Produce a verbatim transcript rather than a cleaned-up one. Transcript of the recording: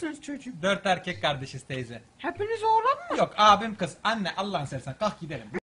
kardeşsiniz çocuğum? Dört erkek kardeşiz teyze. Hepiniz oğlan mı? Yok abim kız. Anne Allah'ını seversen kalk gidelim.